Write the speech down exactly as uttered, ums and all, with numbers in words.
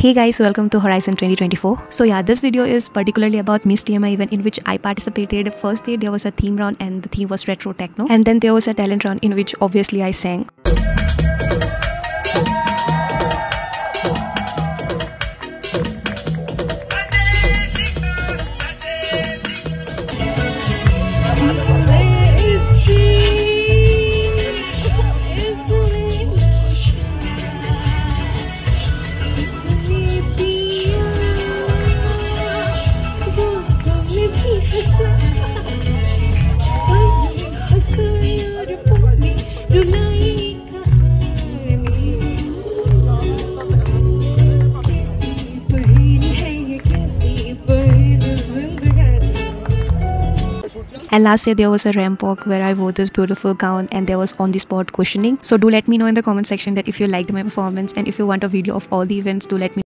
Hey guys, welcome to Horizon twenty twenty-four. So yeah, this video is particularly about Miss T M I event in which I participated. First day there was a theme round and the theme was retro techno, and then there was a talent round in which obviously I sang. And last year there was a ramp walk where I wore this beautiful gown and there was on the spot questioning. So do let me know in the comment section that if you liked my performance, and if you want a video of all the events, do let me know.